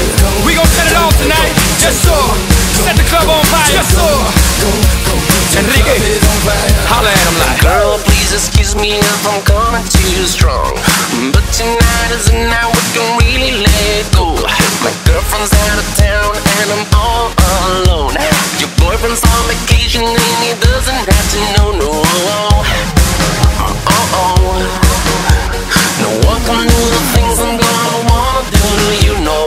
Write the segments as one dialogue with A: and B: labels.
A: We gon' set it off tonight. Yes, sir. Set the club on fire. Yes, sir. Enrique, holla at him like,
B: girl, please excuse me if I'm coming too strong, but tonight is the night we can really let go. My girlfriend's out of town and I'm all alone. Your boyfriend's on vacation and he doesn't have to know, no. No one can do the things I'm gonna wanna do to you, no.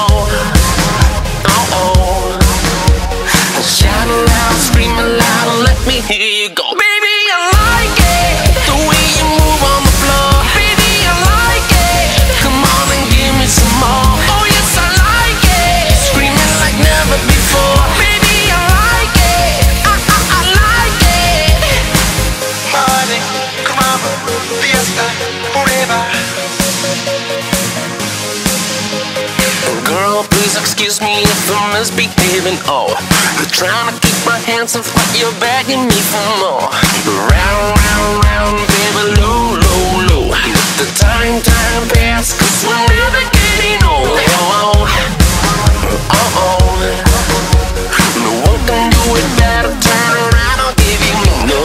B: Shout aloud, scream aloud, let me hear you go. Baby, I like it, the way you move on the floor. Baby, I like it, come on and give me some more. Oh yes, I like it, screaming like never before. Baby, I like it, I like it.
C: Party, come on, fiesta, forever.
B: Girl, please excuse me if I'm misbehaving. Oh, I'm trying to keep my hands off, but you're begging me for more. Round, round, round, baby, low, low, low. Let the time pass, 'cause we're never getting old. No one can do it better. Turn around, I'll give you no.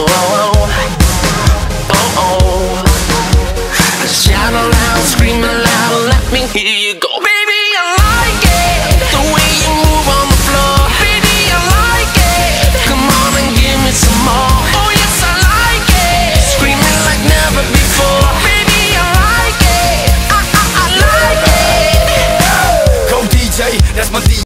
B: Shout aloud, scream aloud, let me hear you go. Baby, I like it, the way you move on the floor. Baby, I like it, come on and give me some more. Oh yes, I like it, screaming like never before. Baby, I like it, I like it.
A: go DJ, that's my DJ.